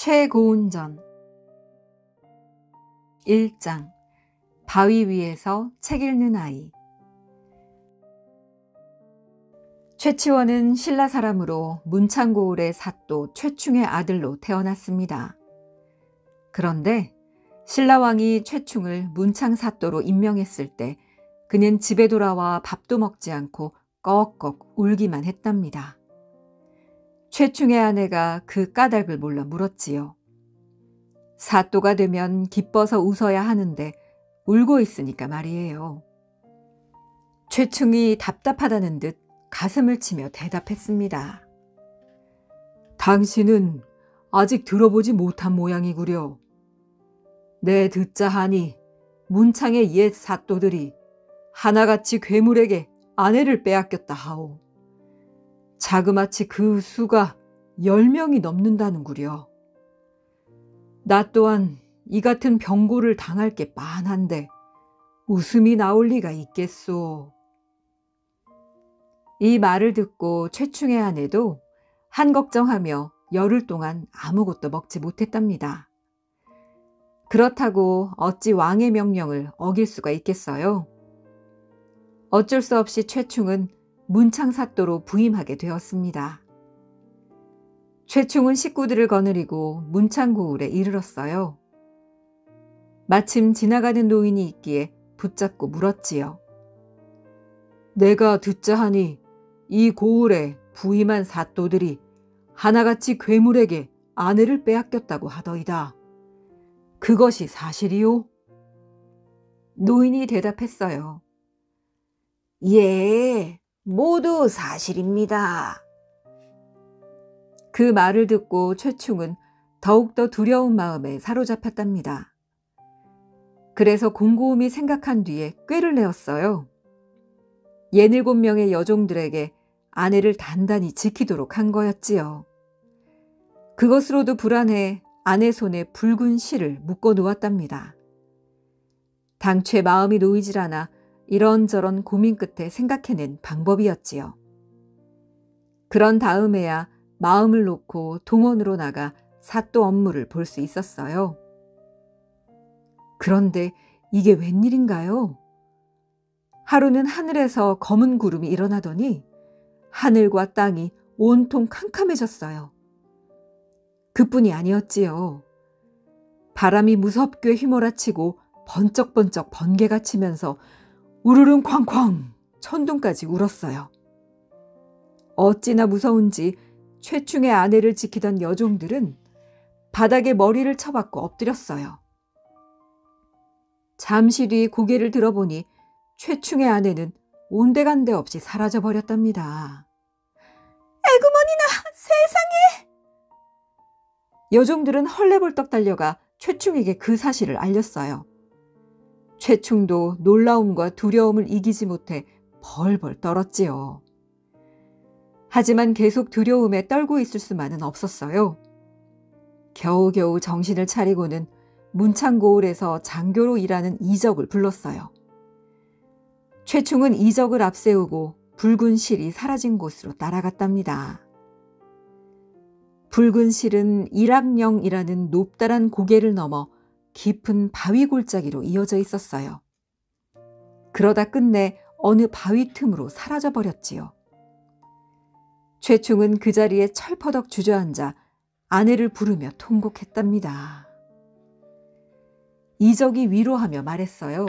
최고운전 1장 바위 위에서 책 읽는 아이. 최치원은 신라 사람으로 문창고을의 사또 최충의 아들로 태어났습니다. 그런데 신라왕이 최충을 문창사또로 임명했을 때 그는 집에 돌아와 밥도 먹지 않고 꺽꺽 울기만 했답니다. 최충의 아내가 그 까닭을 몰라 물었지요. 사또가 되면 기뻐서 웃어야 하는데 울고 있으니까 말이에요. 최충이 답답하다는 듯 가슴을 치며 대답했습니다. 당신은 아직 들어보지 못한 모양이구려. 내 듣자 하니 문창의 옛 사또들이 하나같이 괴물에게 아내를 빼앗겼다 하오. 자그마치 그 수가 10명이 넘는다는구려. 나 또한 이 같은 병고를 당할 게 빤한데 웃음이 나올 리가 있겠소. 이 말을 듣고 최충의 아내도 한걱정하며 열흘 동안 아무것도 먹지 못했답니다. 그렇다고 어찌 왕의 명령을 어길 수가 있겠어요? 어쩔 수 없이 최충은 문창사또로 부임하게 되었습니다. 최충은 식구들을 거느리고 문창고을에 이르렀어요. 마침 지나가는 노인이 있기에 붙잡고 물었지요. 내가 듣자 하니 이 고을에 부임한 사또들이 하나같이 괴물에게 아내를 빼앗겼다고 하더이다. 그것이 사실이요? 노인이 대답했어요. 예, 모두 사실입니다. 그 말을 듣고 최충은 더욱더 두려운 마음에 사로잡혔답니다. 그래서 곰곰이 생각한 뒤에 꾀를 내었어요. 67명의 여종들에게 아내를 단단히 지키도록 한 거였지요. 그것으로도 불안해 아내 손에 붉은 실을 묶어 놓았답니다. 당최 마음이 놓이질 않아 이런저런 고민 끝에 생각해낸 방법이었지요. 그런 다음에야 마음을 놓고 동원으로 나가 사또 업무를 볼 수 있었어요. 그런데 이게 웬일인가요? 하루는 하늘에서 검은 구름이 일어나더니 하늘과 땅이 온통 캄캄해졌어요. 그뿐이 아니었지요. 바람이 무섭게 휘몰아치고 번쩍번쩍 번개가 치면서 우르릉 쾅쾅 천둥까지 울었어요. 어찌나 무서운지 최충의 아내를 지키던 여종들은 바닥에 머리를 쳐박고 엎드렸어요. 잠시 뒤 고개를 들어보니 최충의 아내는 온데간데 없이 사라져버렸답니다. 에구머니나 세상에! 여종들은 헐레벌떡 달려가 최충에게 그 사실을 알렸어요. 최충도 놀라움과 두려움을 이기지 못해 벌벌 떨었지요. 하지만 계속 두려움에 떨고 있을 수만은 없었어요. 겨우겨우 정신을 차리고는 문창고을에서 장교로 일하는 이적을 불렀어요. 최충은 이적을 앞세우고 붉은 실이 사라진 곳으로 따라갔답니다. 붉은 실은 일악령이라는 높다란 고개를 넘어 깊은 바위 골짜기로 이어져 있었어요. 그러다 끝내 어느 바위 틈으로 사라져버렸지요. 최충은 그 자리에 철퍼덕 주저앉아 아내를 부르며 통곡했답니다. 이적이 위로하며 말했어요.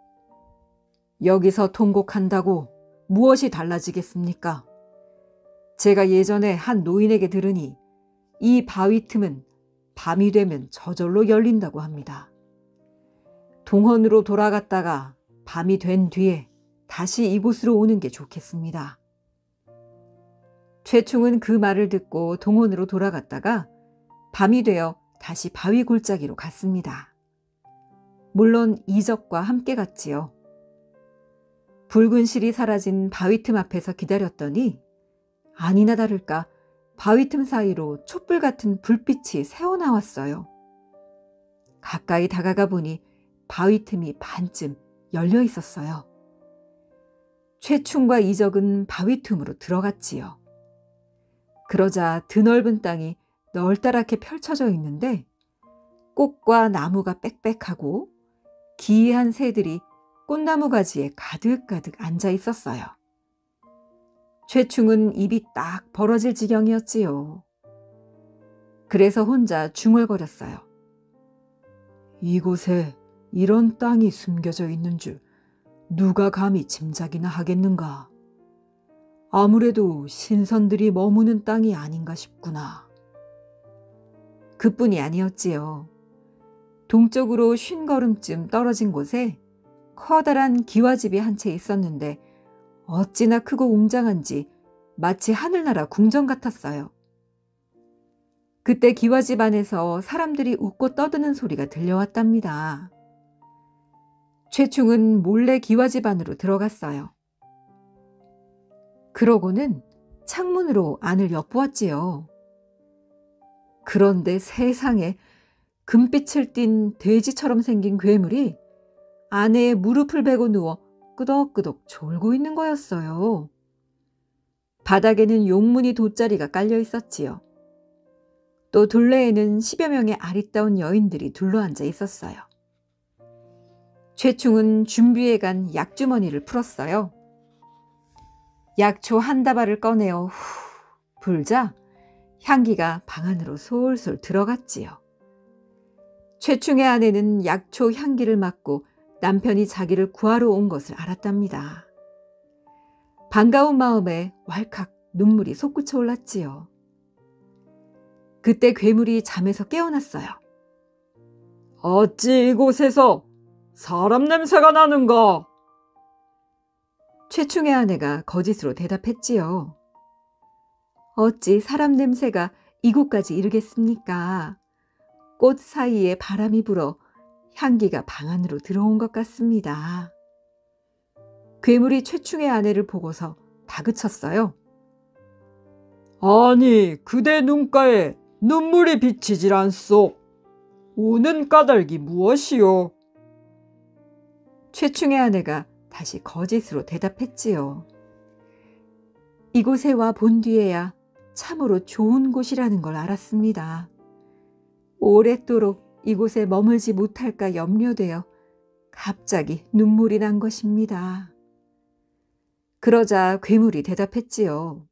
여기서 통곡한다고 무엇이 달라지겠습니까? 제가 예전에 한 노인에게 들으니 이 바위 틈은 밤이 되면 저절로 열린다고 합니다. 동헌으로 돌아갔다가 밤이 된 뒤에 다시 이곳으로 오는 게 좋겠습니다. 최충은 그 말을 듣고 동헌으로 돌아갔다가 밤이 되어 다시 바위 골짜기로 갔습니다. 물론 이적과 함께 갔지요. 붉은 실이 사라진 바위 틈 앞에서 기다렸더니 아니나 다를까 바위 틈 사이로 촛불 같은 불빛이 새어나왔어요. 가까이 다가가 보니 바위 틈이 반쯤 열려 있었어요. 최충과 이적은 바위 틈으로 들어갔지요. 그러자 드넓은 땅이 널따랗게 펼쳐져 있는데 꽃과 나무가 빽빽하고 기이한 새들이 꽃나무 가지에 가득가득 앉아 있었어요. 최충은 입이 딱 벌어질 지경이었지요. 그래서 혼자 중얼거렸어요. 이곳에 이런 땅이 숨겨져 있는 줄 누가 감히 짐작이나 하겠는가. 아무래도 신선들이 머무는 땅이 아닌가 싶구나. 그뿐이 아니었지요. 동쪽으로 50걸음쯤 떨어진 곳에 커다란 기와집이 한 채 있었는데 어찌나 크고 웅장한지 마치 하늘나라 궁전 같았어요. 그때 기와집 안에서 사람들이 웃고 떠드는 소리가 들려왔답니다. 최충은 몰래 기와집 안으로 들어갔어요. 그러고는 창문으로 안을 엿보았지요. 그런데 세상에 금빛을 띤 돼지처럼 생긴 괴물이 아내의 무릎을 베고 누워 끄덕끄덕 졸고 있는 거였어요. 바닥에는 용문이 돗자리가 깔려 있었지요. 또 둘레에는 10여 명의 아리따운 여인들이 둘러앉아 있었어요. 최충은 준비해간 약주머니를 풀었어요. 약초 한 다발을 꺼내어 후 불자 향기가 방 안으로 솔솔 들어갔지요. 최충의 아내는 약초 향기를 맡고 남편이 자기를 구하러 온 것을 알았답니다. 반가운 마음에 왈칵 눈물이 솟구쳐 올랐지요. 그때 괴물이 잠에서 깨어났어요. 어찌 이곳에서 사람 냄새가 나는가? 최충의 아내가 거짓으로 대답했지요. 어찌 사람 냄새가 이곳까지 이르겠습니까? 꽃 사이에 바람이 불어 향기가 방 안으로 들어온 것 같습니다. 괴물이 최충의 아내를 보고서 다그쳤어요. 아니, 그대 눈가에 눈물이 비치질 않소. 우는 까닭이 무엇이오? 최충의 아내가 다시 거짓으로 대답했지요. 이곳에 와 본 뒤에야 참으로 좋은 곳이라는 걸 알았습니다. 오랫도록 이곳에 머물지 못할까 염려되어 갑자기 눈물이 난 것입니다. 그러자 괴물이 대답했지요.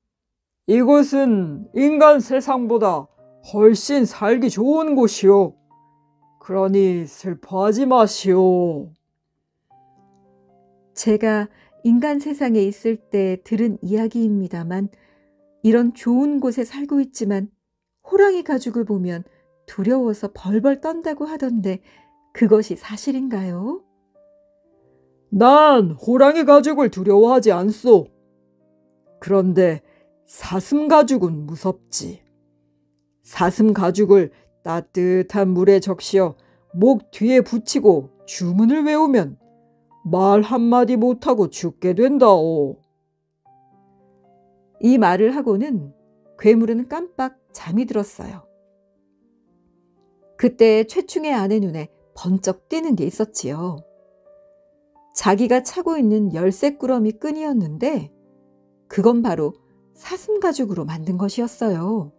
이곳은 인간 세상보다 훨씬 살기 좋은 곳이오. 그러니 슬퍼하지 마시오. 제가 인간 세상에 있을 때 들은 이야기입니다만 이런 좋은 곳에 살고 있지만 호랑이 가죽을 보면 두려워서 벌벌 떤다고 하던데 그것이 사실인가요? 난 호랑이 가죽을 두려워하지 않소. 그런데 사슴 가죽은 무섭지. 사슴 가죽을 따뜻한 물에 적셔 목 뒤에 붙이고 주문을 외우면 말 한마디 못하고 죽게 된다오. 이 말을 하고는 괴물은 깜빡 잠이 들었어요. 그때 최충의 아내 눈에 번쩍 띄는 게 있었지요. 자기가 차고 있는 열쇠꾸러미 끈이었는데 그건 바로 사슴 가죽으로 만든 것이었어요.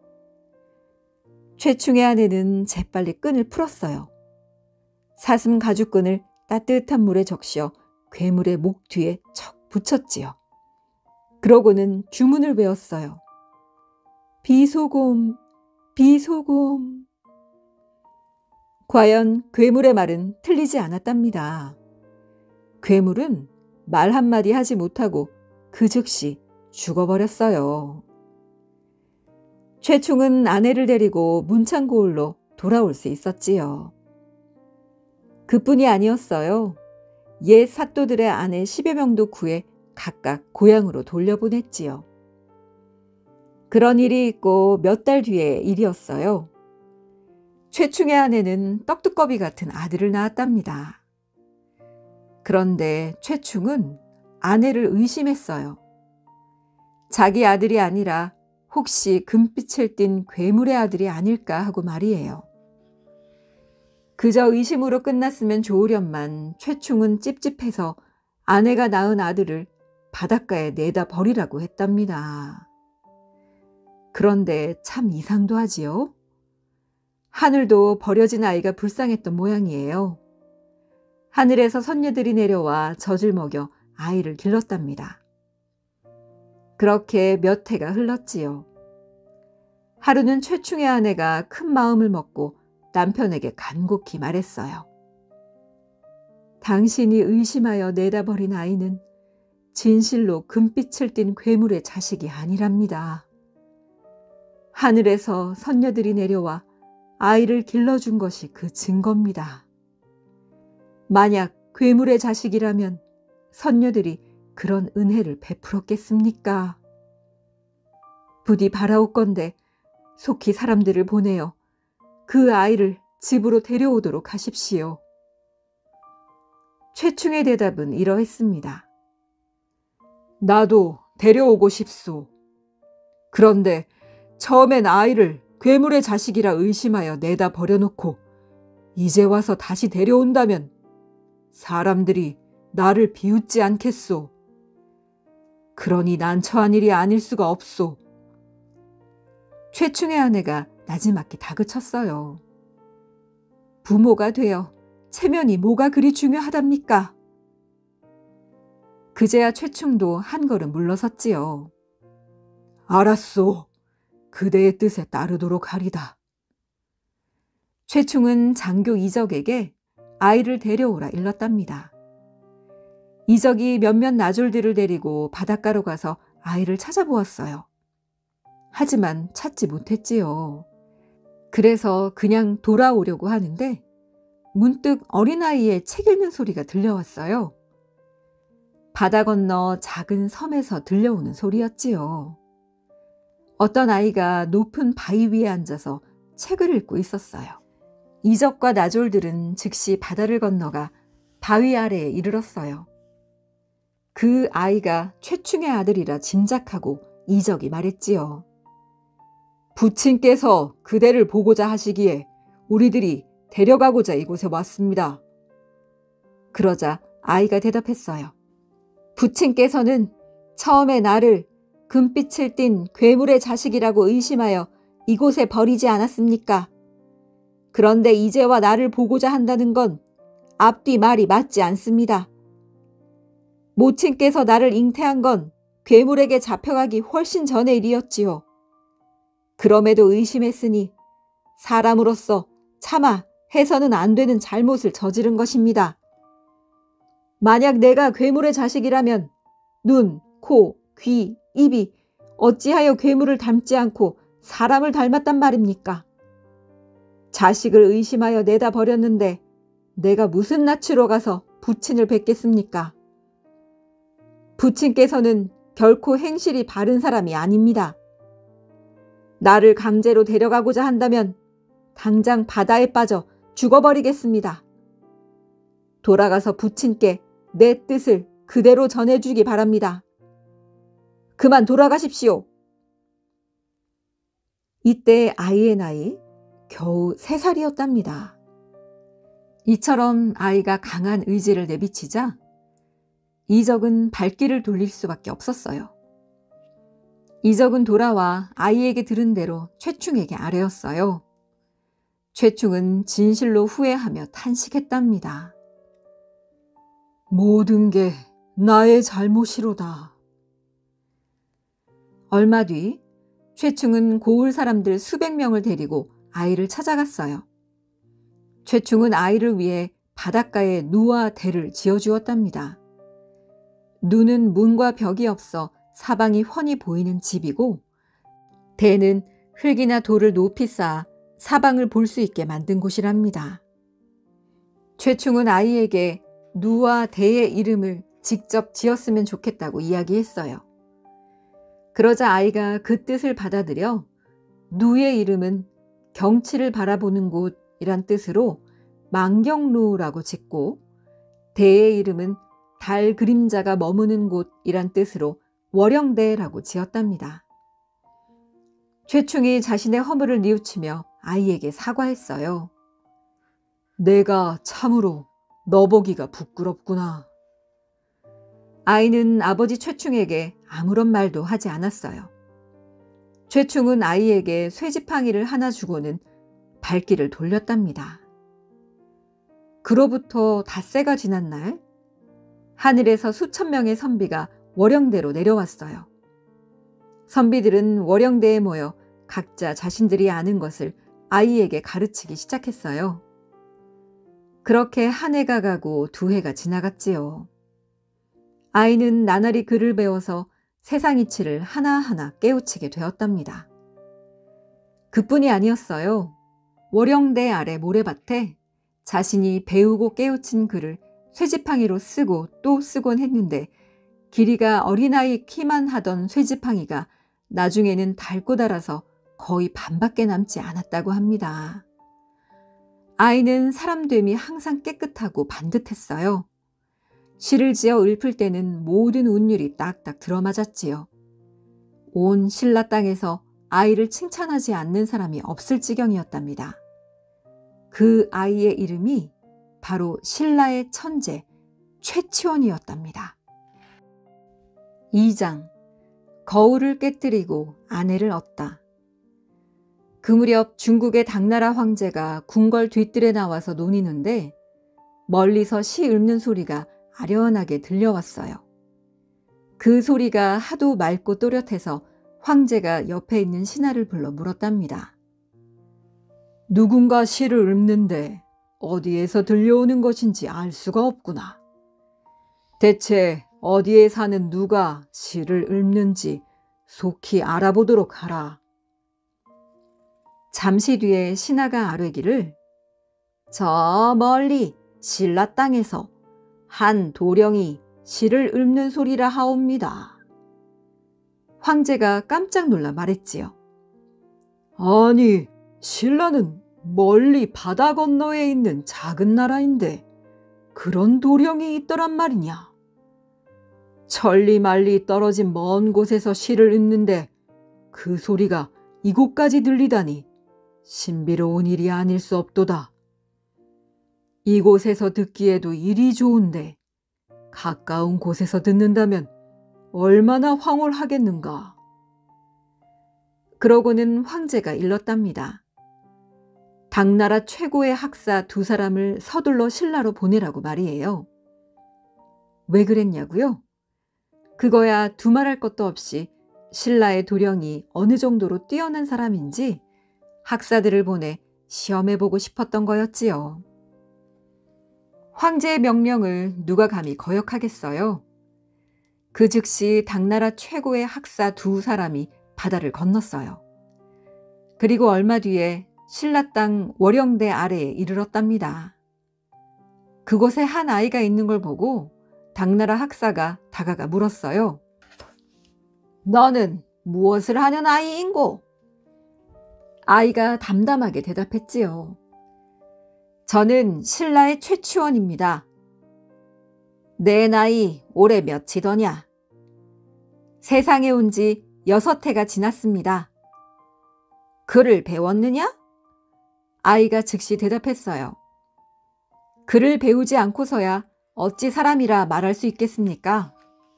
최충의 아내는 재빨리 끈을 풀었어요. 사슴 가죽끈을 따뜻한 물에 적셔 괴물의 목 뒤에 척 붙였지요. 그러고는 주문을 외웠어요. 비소곰, 비소곰. 과연 괴물의 말은 틀리지 않았답니다. 괴물은 말 한마디 하지 못하고 그 즉시 죽어버렸어요. 최충은 아내를 데리고 문창고을로 돌아올 수 있었지요. 그뿐이 아니었어요. 옛 사또들의 아내 10여 명도 구해 각각 고향으로 돌려보냈지요. 그런 일이 있고 몇 달 뒤의 일이었어요. 최충의 아내는 떡두꺼비 같은 아들을 낳았답니다. 그런데 최충은 아내를 의심했어요. 자기 아들이 아니라 혹시 금빛을 띤 괴물의 아들이 아닐까 하고 말이에요. 그저 의심으로 끝났으면 좋으련만 최충은 찝찝해서 아내가 낳은 아들을 바닷가에 내다 버리라고 했답니다. 그런데 참 이상도 하지요. 하늘도 버려진 아이가 불쌍했던 모양이에요. 하늘에서 선녀들이 내려와 젖을 먹여 아이를 길렀답니다. 그렇게 몇 해가 흘렀지요. 하루는 최충의 아내가 큰 마음을 먹고 남편에게 간곡히 말했어요. 당신이 의심하여 내다버린 아이는 진실로 금빛을 띤 괴물의 자식이 아니랍니다. 하늘에서 선녀들이 내려와 아이를 길러준 것이 그 증거입니다. 만약 괴물의 자식이라면 선녀들이 그런 은혜를 베풀었겠습니까? 부디 바라옵건대 속히 사람들을 보내어 그 아이를 집으로 데려오도록 하십시오. 최충의 대답은 이러했습니다. 나도 데려오고 싶소. 그런데 처음엔 아이를 괴물의 자식이라 의심하여 내다 버려놓고 이제 와서 다시 데려온다면 사람들이 나를 비웃지 않겠소. 그러니 난처한 일이 아닐 수가 없소. 최충의 아내가 나지막히 다그쳤어요. 부모가 되어 체면이 뭐가 그리 중요하답니까? 그제야 최충도 한 걸음 물러섰지요. 알았소. 그대의 뜻에 따르도록 하리다. 최충은 장교 이적에게 아이를 데려오라 일렀답니다. 이적이 몇몇 나졸들을 데리고 바닷가로 가서 아이를 찾아보았어요. 하지만 찾지 못했지요. 그래서 그냥 돌아오려고 하는데 문득 어린아이의 책 읽는 소리가 들려왔어요. 바다 건너 작은 섬에서 들려오는 소리였지요. 어떤 아이가 높은 바위 위에 앉아서 책을 읽고 있었어요. 이적과 나졸들은 즉시 바다를 건너가 바위 아래에 이르렀어요. 그 아이가 최충의 아들이라 짐작하고 이적이 말했지요. 부친께서 그대를 보고자 하시기에 우리들이 데려가고자 이곳에 왔습니다. 그러자 아이가 대답했어요. 부친께서는 처음에 나를 금빛을 띤 괴물의 자식이라고 의심하여 이곳에 버리지 않았습니까? 그런데 이제와 나를 보고자 한다는 건 앞뒤 말이 맞지 않습니다. 모친께서 나를 잉태한 건 괴물에게 잡혀가기 훨씬 전의 일이었지요. 그럼에도 의심했으니 사람으로서 차마 해서는 안 되는 잘못을 저지른 것입니다. 만약 내가 괴물의 자식이라면 눈, 코, 귀, 입이 어찌하여 괴물을 닮지 않고 사람을 닮았단 말입니까? 자식을 의심하여 내다 버렸는데 내가 무슨 낯으로 가서 부친을 뵙겠습니까? 부친께서는 결코 행실이 바른 사람이 아닙니다. 나를 강제로 데려가고자 한다면 당장 바다에 빠져 죽어버리겠습니다. 돌아가서 부친께 내 뜻을 그대로 전해주기 바랍니다. 그만 돌아가십시오. 이때 아이의 나이 겨우 3살이었답니다. 이처럼 아이가 강한 의지를 내비치자 이적은 발길을 돌릴 수밖에 없었어요. 이적은 돌아와 아이에게 들은 대로 최충에게 아뢰었어요. 최충은 진실로 후회하며 탄식했답니다. 모든 게 나의 잘못이로다. 얼마 뒤 최충은 고을 사람들 수백 명을 데리고 아이를 찾아갔어요. 최충은 아이를 위해 바닷가에 누와 대를 지어주었답니다. 누는 문과 벽이 없어 사방이 훤히 보이는 집이고 대는 흙이나 돌을 높이 쌓아 사방을 볼 수 있게 만든 곳이랍니다. 최충은 아이에게 누와 대의 이름을 직접 지었으면 좋겠다고 이야기했어요. 그러자 아이가 그 뜻을 받아들여 누의 이름은 경치를 바라보는 곳이란 뜻으로 망경루라고 짓고 대의 이름은 달 그림자가 머무는 곳이란 뜻으로 월영대라고 지었답니다. 최충이 자신의 허물을 뉘우치며 아이에게 사과했어요. 내가 참으로 너보기가 부끄럽구나. 아이는 아버지 최충에게 아무런 말도 하지 않았어요. 최충은 아이에게 쇠지팡이를 하나 주고는 발길을 돌렸답니다. 그로부터 닷새가 지난 날, 하늘에서 수천 명의 선비가 월영대로 내려왔어요. 선비들은 월영대에 모여 각자 자신들이 아는 것을 아이에게 가르치기 시작했어요. 그렇게 한 해가 가고 두 해가 지나갔지요. 아이는 나날이 글을 배워서 세상 이치를 하나하나 깨우치게 되었답니다. 그뿐이 아니었어요. 월영대 아래 모래밭에 자신이 배우고 깨우친 글을 쇠지팡이로 쓰고 또 쓰곤 했는데 길이가 어린아이 키만 하던 쇠지팡이가 나중에는 닳고 닳아서 거의 반밖에 남지 않았다고 합니다. 아이는 사람됨이 항상 깨끗하고 반듯했어요. 시를 지어 읊을 때는 모든 운율이 딱딱 들어맞았지요. 온 신라 땅에서 아이를 칭찬하지 않는 사람이 없을 지경이었답니다. 그 아이의 이름이 바로 신라의 천재 최치원이었답니다. 2장 거울을 깨뜨리고 아내를 얻다. 그 무렵 중국의 당나라 황제가 궁궐 뒤뜰에 나와서 논의는데 멀리서 시 읊는 소리가 아련하게 들려왔어요. 그 소리가 하도 맑고 또렷해서 황제가 옆에 있는 신하를 불러 물었답니다. 누군가 시를 읊는데 어디에서 들려오는 것인지 알 수가 없구나. 대체 어디에 사는 누가 시를 읊는지 속히 알아보도록 하라. 잠시 뒤에 신하가 아뢰기를 저 멀리 신라 땅에서 한 도령이 시를 읊는 소리라 하옵니다. 황제가 깜짝 놀라 말했지요. 아니, 신라는 멀리 바다 건너에 있는 작은 나라인데 그런 도령이 있더란 말이냐. 천리만리 떨어진 먼 곳에서 시를 읊는데 그 소리가 이곳까지 들리다니 신비로운 일이 아닐 수 없도다. 이곳에서 듣기에도 일이 좋은데 가까운 곳에서 듣는다면 얼마나 황홀하겠는가. 그러고는 황제가 일렀답니다. 당나라 최고의 학사 두 사람을 서둘러 신라로 보내라고 말이에요. 왜 그랬냐고요? 그거야 두말할 것도 없이 신라의 도령이 어느 정도로 뛰어난 사람인지 학사들을 보내 시험해보고 싶었던 거였지요. 황제의 명령을 누가 감히 거역하겠어요? 그 즉시 당나라 최고의 학사 두 사람이 바다를 건넜어요. 그리고 얼마 뒤에 신라 땅 월영대 아래에 이르렀답니다. 그곳에 한 아이가 있는 걸 보고 당나라 학사가 다가가 물었어요. 너는 무엇을 하는 아이인고? 아이가 담담하게 대답했지요. 저는 신라의 최치원입니다. 내 나이 올해 몇이더냐? 세상에 온 지 6해가 지났습니다. 글을 배웠느냐? 아이가 즉시 대답했어요. 글을 배우지 않고서야 어찌 사람이라 말할 수 있겠습니까?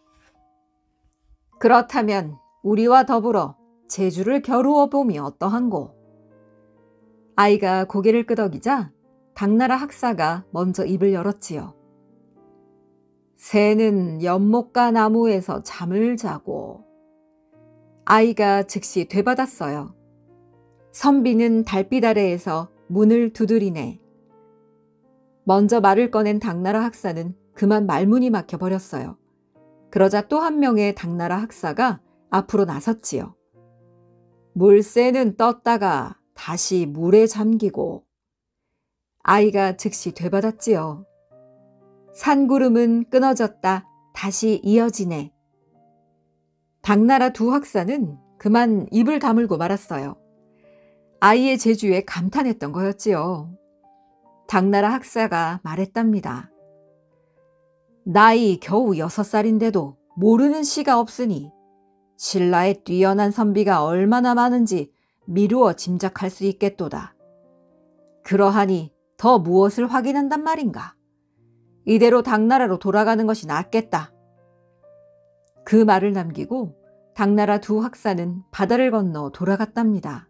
그렇다면 우리와 더불어 제주를 겨루어 봄이 어떠한고? 아이가 고개를 끄덕이자 당나라 학사가 먼저 입을 열었지요. 새는 연못가 나무에서 잠을 자고. 아이가 즉시 되받았어요. 선비는 달빛 아래에서 문을 두드리네. 먼저 말을 꺼낸 당나라 학사는 그만 말문이 막혀버렸어요. 그러자 또 한 명의 당나라 학사가 앞으로 나섰지요. 물새는 떴다가 다시 물에 잠기고. 아이가 즉시 되받았지요. 산구름은 끊어졌다 다시 이어지네. 당나라 두 학사는 그만 입을 다물고 말았어요. 아이의 재주에 감탄했던 거였지요. 당나라 학사가 말했답니다. 나이 겨우 6살인데도 모르는 시가 없으니 신라의 뛰어난 선비가 얼마나 많은지 미루어 짐작할 수 있겠도다. 그러하니 더 무엇을 확인한단 말인가? 이대로 당나라로 돌아가는 것이 낫겠다. 그 말을 남기고 당나라 두 학사는 바다를 건너 돌아갔답니다.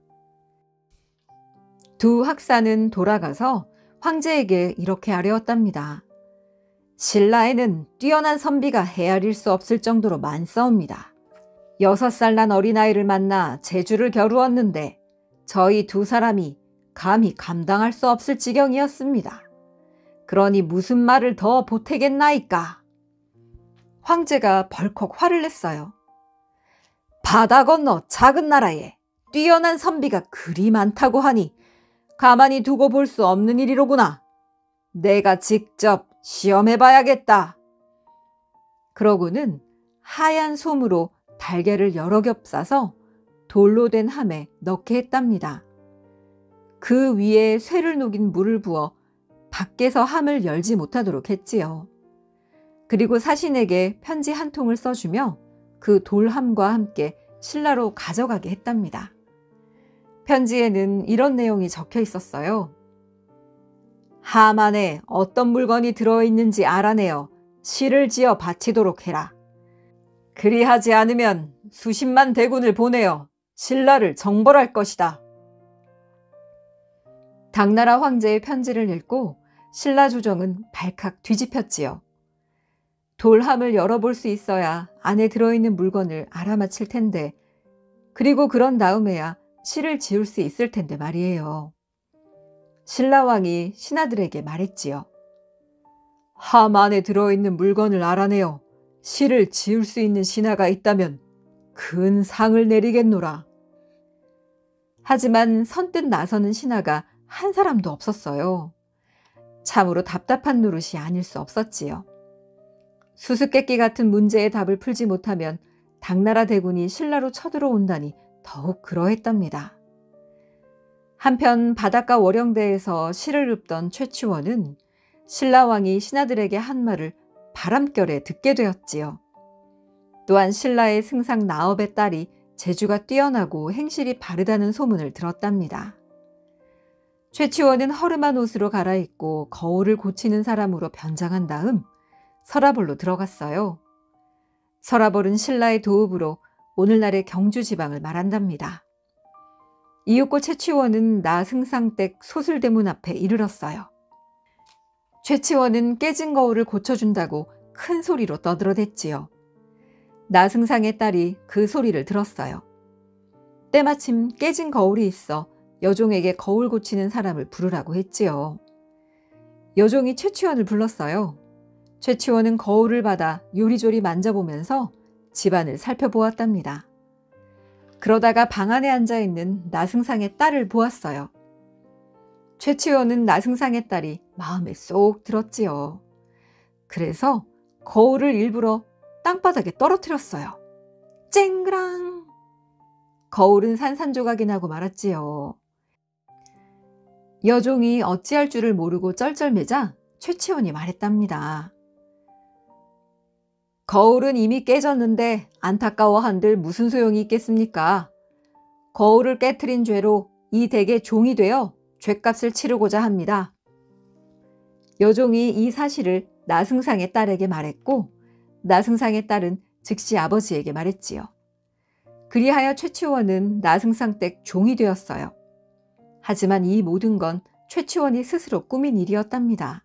두 학사는 돌아가서 황제에게 이렇게 아뢰었답니다. 신라에는 뛰어난 선비가 헤아릴 수 없을 정도로 많사옵니다. 6살 난 어린아이를 만나 제주를 겨루었는데 저희 두 사람이 감히 감당할 수 없을 지경이었습니다. 그러니 무슨 말을 더 보태겠나이까? 황제가 벌컥 화를 냈어요. 바다 건너 작은 나라에 뛰어난 선비가 그리 많다고 하니 가만히 두고 볼 수 없는 일이로구나. 내가 직접 시험해봐야겠다. 그러고는 하얀 솜으로 달걀을 여러 겹 싸서 돌로 된 함에 넣게 했답니다. 그 위에 쇠를 녹인 물을 부어 밖에서 함을 열지 못하도록 했지요. 그리고 사신에게 편지 한 통을 써주며 그 돌함과 함께 신라로 가져가게 했답니다. 편지에는 이런 내용이 적혀 있었어요. 함 안에 어떤 물건이 들어있는지 알아내어 실을 지어 바치도록 해라. 그리하지 않으면 수십만 대군을 보내어 신라를 정벌할 것이다. 당나라 황제의 편지를 읽고 신라 조정은 발칵 뒤집혔지요. 돌함을 열어볼 수 있어야 안에 들어있는 물건을 알아맞힐 텐데, 그리고 그런 다음에야 실을 지을 수 있을 텐데 말이에요. 신라왕이 신하들에게 말했지요. 함 안에 들어있는 물건을 알아내어 실을 지을 수 있는 신하가 있다면 큰 상을 내리겠노라. 하지만 선뜻 나서는 신하가 한 사람도 없었어요. 참으로 답답한 노릇이 아닐 수 없었지요. 수수께끼 같은 문제의 답을 풀지 못하면 당나라 대군이 신라로 쳐들어온다니 더욱 그러했답니다. 한편 바닷가 월영대에서 실을 읊던 최치원은 신라왕이 신하들에게 한 말을 바람결에 듣게 되었지요. 또한 신라의 승상 나업의 딸이 재주가 뛰어나고 행실이 바르다는 소문을 들었답니다. 최치원은 허름한 옷으로 갈아입고 거울을 고치는 사람으로 변장한 다음 서라벌로 들어갔어요. 서라벌은 신라의 도읍으로 오늘날의 경주 지방을 말한답니다. 이윽고 최치원은 나승상댁 소술대문 앞에 이르렀어요. 최치원은 깨진 거울을 고쳐준다고 큰 소리로 떠들어댔지요. 나승상의 딸이 그 소리를 들었어요. 때마침 깨진 거울이 있어 여종에게 거울 고치는 사람을 부르라고 했지요. 여종이 최치원을 불렀어요. 최치원은 거울을 받아 요리조리 만져보면서 집안을 살펴보았답니다. 그러다가 방 안에 앉아있는 나승상의 딸을 보았어요. 최치원은 나승상의 딸이 마음에 쏙 들었지요. 그래서 거울을 일부러 땅바닥에 떨어뜨렸어요. 쨍그랑! 거울은 산산조각이 나고 말았지요. 여종이 어찌할 줄을 모르고 쩔쩔매자 최치원이 말했답니다. 거울은 이미 깨졌는데 안타까워한들 무슨 소용이 있겠습니까? 거울을 깨트린 죄로 이 댁의 종이 되어 죗값을 치르고자 합니다. 여종이 이 사실을 나승상의 딸에게 말했고 나승상의 딸은 즉시 아버지에게 말했지요. 그리하여 최치원은 나승상 댁 종이 되었어요. 하지만 이 모든 건 최치원이 스스로 꾸민 일이었답니다.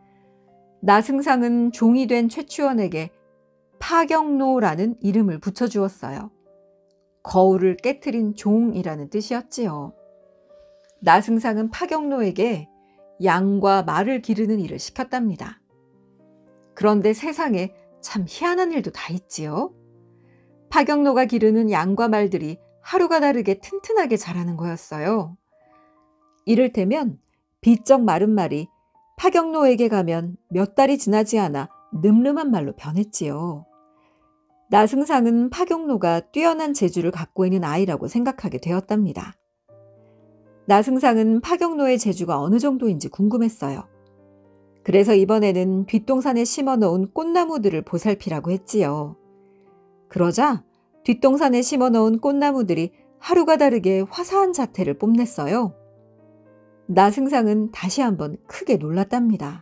나승상은 종이 된 최치원에게 파경노라는 이름을 붙여주었어요. 거울을 깨트린 종이라는 뜻이었지요. 나승상은 파경노에게 양과 말을 기르는 일을 시켰답니다. 그런데 세상에 참 희한한 일도 다 있지요. 파경노가 기르는 양과 말들이 하루가 다르게 튼튼하게 자라는 거였어요. 이를테면 비쩍 마른 말이 파경노에게 가면 몇 달이 지나지 않아 늠름한 말로 변했지요. 나승상은 파경노가 뛰어난 재주를 갖고 있는 아이라고 생각하게 되었답니다. 나승상은 파경노의 재주가 어느 정도인지 궁금했어요. 그래서 이번에는 뒷동산에 심어놓은 꽃나무들을 보살피라고 했지요. 그러자 뒷동산에 심어놓은 꽃나무들이 하루가 다르게 화사한 자태를 뽐냈어요. 나승상은 다시 한번 크게 놀랐답니다.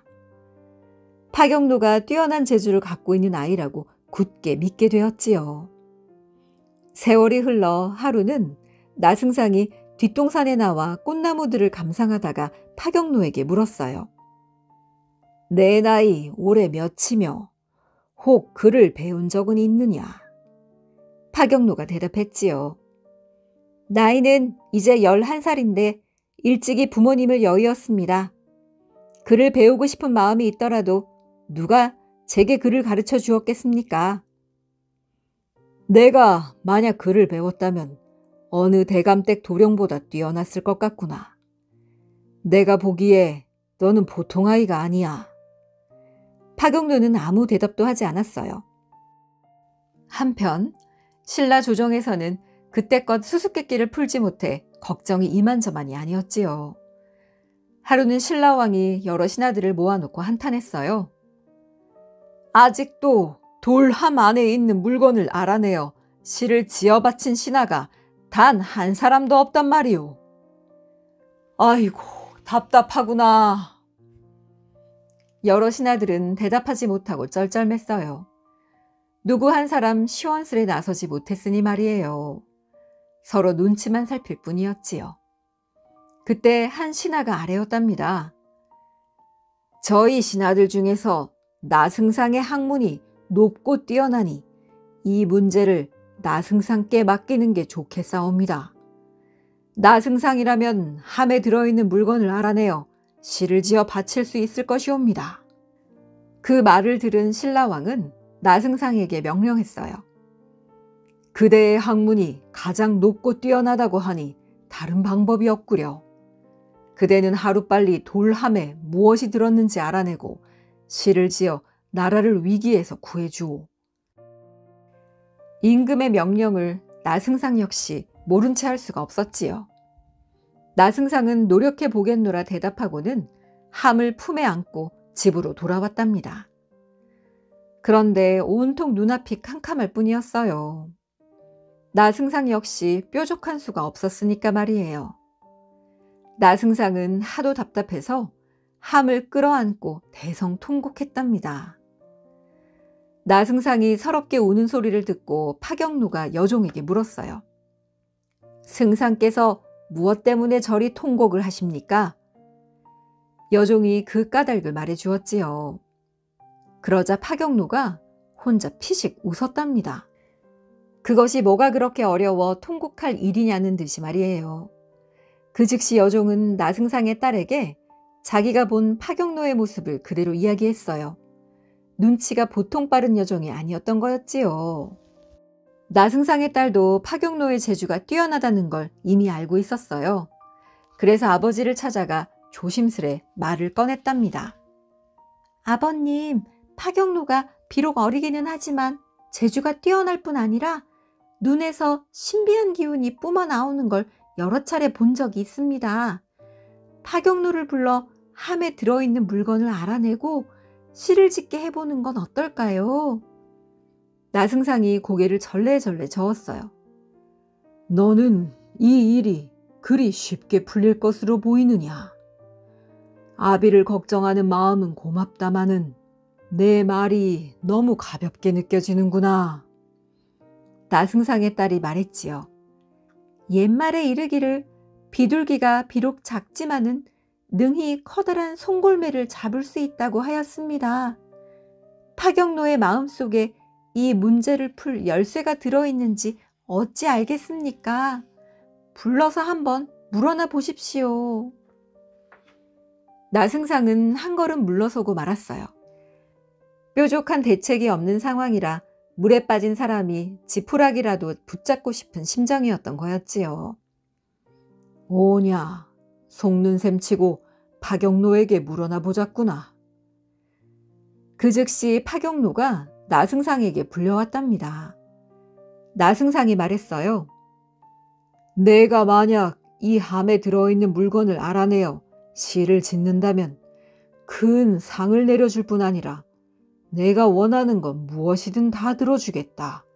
파경노가 뛰어난 재주를 갖고 있는 아이라고 굳게 믿게 되었지요. 세월이 흘러 하루는 나승상이 뒷동산에 나와 꽃나무들을 감상하다가 파경노에게 물었어요. 내 나이 올해 몇이며 혹 글을 배운 적은 있느냐? 파경노가 대답했지요. 나이는 이제 11살인데 일찍이 부모님을 여의었습니다. 글을 배우고 싶은 마음이 있더라도 누가 제게 글을 가르쳐 주었겠습니까? 내가 만약 글을 배웠다면 어느 대감댁 도령보다 뛰어났을 것 같구나. 내가 보기에 너는 보통 아이가 아니야. 파경노는 아무 대답도 하지 않았어요. 한편 신라 조정에서는 그때껏 수수께끼를 풀지 못해 걱정이 이만저만이 아니었지요. 하루는 신라왕이 여러 신하들을 모아놓고 한탄했어요. 아직도 돌함 안에 있는 물건을 알아내어 시를 지어 바친 신하가 단 한 사람도 없단 말이오. 아이고, 답답하구나. 여러 신하들은 대답하지 못하고 쩔쩔맸어요. 누구 한 사람 시원스레 나서지 못했으니 말이에요. 서로 눈치만 살필 뿐이었지요. 그때 한 신하가 아뢰었답니다. 저희 신하들 중에서 나승상의 학문이 높고 뛰어나니 이 문제를 나승상께 맡기는 게 좋겠사옵니다. 나승상이라면 함에 들어있는 물건을 알아내어 시를 지어 바칠 수 있을 것이옵니다. 그 말을 들은 신라왕은 나승상에게 명령했어요. 그대의 학문이 가장 높고 뛰어나다고 하니 다른 방법이 없구려. 그대는 하루빨리 돌함에 무엇이 들었는지 알아내고 시를 지어 나라를 위기에서 구해주오. 임금의 명령을 나승상 역시 모른 채 할 수가 없었지요. 나승상은 노력해 보겠노라 대답하고는 함을 품에 안고 집으로 돌아왔답니다. 그런데 온통 눈앞이 캄캄할 뿐이었어요. 나승상 역시 뾰족한 수가 없었으니까 말이에요. 나승상은 하도 답답해서 함을 끌어안고 대성통곡했답니다. 나승상이 서럽게 우는 소리를 듣고 파경노가 여종에게 물었어요. 승상께서 무엇 때문에 저리 통곡을 하십니까? 여종이 그 까닭을 말해주었지요. 그러자 파경노가 혼자 피식 웃었답니다. 그것이 뭐가 그렇게 어려워 통곡할 일이냐는 듯이 말이에요. 그 즉시 여종은 나승상의 딸에게 자기가 본 파경노의 모습을 그대로 이야기했어요. 눈치가 보통 빠른 여종이 아니었던 거였지요. 나승상의 딸도 파경노의 재주가 뛰어나다는 걸 이미 알고 있었어요. 그래서 아버지를 찾아가 조심스레 말을 꺼냈답니다. 아버님, 파경노가 비록 어리기는 하지만 재주가 뛰어날 뿐 아니라 눈에서 신비한 기운이 뿜어 나오는 걸 여러 차례 본 적이 있습니다. 파경노를 불러 함에 들어있는 물건을 알아내고 시를 짓게 해보는 건 어떨까요? 나승상이 고개를 절레절레 저었어요. 너는 이 일이 그리 쉽게 풀릴 것으로 보이느냐? 아비를 걱정하는 마음은 고맙다마는 내 말이 너무 가볍게 느껴지는구나. 나승상의 딸이 말했지요. 옛말에 이르기를 비둘기가 비록 작지만은 능히 커다란 송골매를 잡을 수 있다고 하였습니다. 파경노의 마음속에 이 문제를 풀 열쇠가 들어있는지 어찌 알겠습니까? 불러서 한번 물어나 보십시오. 나승상은 한 걸음 물러서고 말았어요. 뾰족한 대책이 없는 상황이라 물에 빠진 사람이 지푸라기라도 붙잡고 싶은 심정이었던 거였지요. 오냐, 속는 셈치고 파경노에게 물어나 보자꾸나. 그 즉시 파경노가 나승상에게 불려왔답니다. 나승상이 말했어요. 내가 만약 이 함에 들어있는 물건을 알아내어 시를 짓는다면 큰 상을 내려줄 뿐 아니라 내가 원하는 건 무엇이든 다 들어주겠다.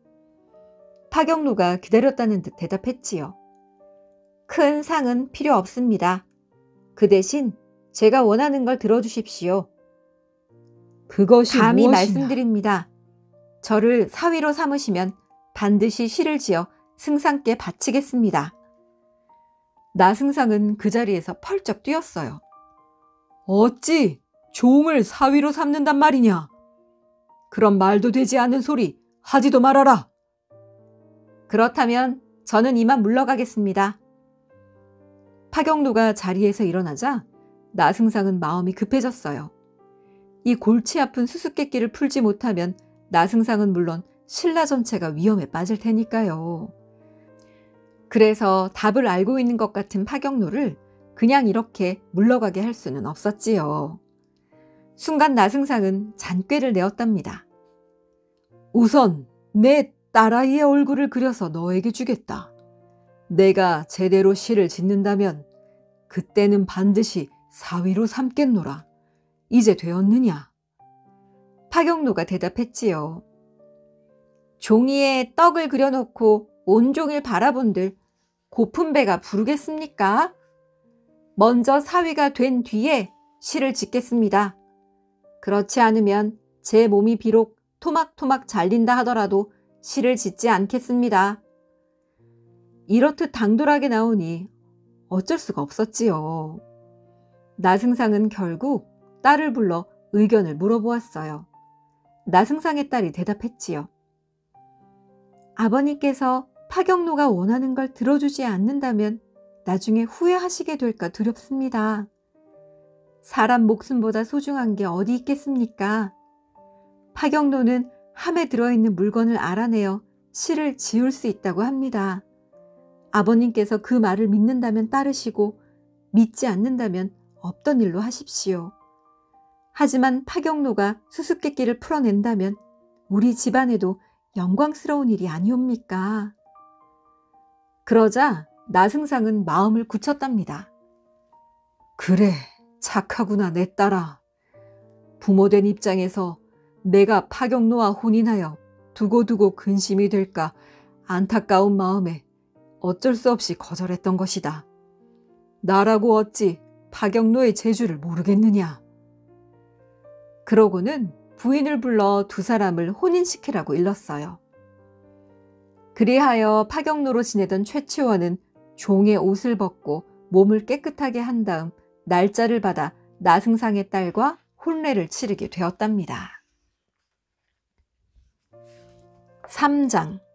파경노가 기다렸다는 듯 대답했지요. 큰 상은 필요 없습니다. 그 대신 제가 원하는 걸 들어주십시오. 그것이 감히 무엇이냐? 말씀드립니다. 저를 사위로 삼으시면 반드시 시를 지어 승상께 바치겠습니다. 나승상은 그 자리에서 펄쩍 뛰었어요. 어찌 종을 사위로 삼는단 말이냐? 그런 말도 되지 않는 소리 하지도 말아라. 그렇다면 저는 이만 물러가겠습니다. 파경노가 자리에서 일어나자 나승상은 마음이 급해졌어요. 이 골치 아픈 수수께끼를 풀지 못하면 나승상은 물론 신라 전체가 위험에 빠질 테니까요. 그래서 답을 알고 있는 것 같은 파경노를 그냥 이렇게 물러가게 할 수는 없었지요. 순간 나승상은 잔꾀를 내었답니다. 우선 내 딸아이의 얼굴을 그려서 너에게 주겠다. 내가 제대로 시를 짓는다면 그때는 반드시 사위로 삼겠노라. 이제 되었느냐? 파경노가 대답했지요. 종이에 떡을 그려놓고 온종일 바라본들 고픈 배가 부르겠습니까? 먼저 사위가 된 뒤에 시를 짓겠습니다. 그렇지 않으면 제 몸이 비록 토막토막 잘린다 하더라도 시를 짓지 않겠습니다. 이렇듯 당돌하게 나오니 어쩔 수가 없었지요. 나승상은 결국 딸을 불러 의견을 물어보았어요. 나승상의 딸이 대답했지요. 아버님께서 파경노가 원하는 걸 들어주지 않는다면 나중에 후회하시게 될까 두렵습니다. 사람 목숨보다 소중한 게 어디 있겠습니까? 파경노는 함에 들어있는 물건을 알아내어 시를 지을 수 있다고 합니다. 아버님께서 그 말을 믿는다면 따르시고 믿지 않는다면 없던 일로 하십시오. 하지만 파경노가 수수께끼를 풀어낸다면 우리 집안에도 영광스러운 일이 아니옵니까? 그러자 나승상은 마음을 굳혔답니다. 그래, 착하구나 내 딸아. 부모된 입장에서 내가 파경노와 혼인하여 두고두고 근심이 될까 안타까운 마음에 어쩔 수 없이 거절했던 것이다. 나라고 어찌 파경노의 재주를 모르겠느냐. 그러고는 부인을 불러 두 사람을 혼인시키라고 일렀어요. 그리하여 파경노로 지내던 최치원은 종의 옷을 벗고 몸을 깨끗하게 한 다음 날짜를 받아 나승상의 딸과 혼례를 치르게 되었답니다. 3장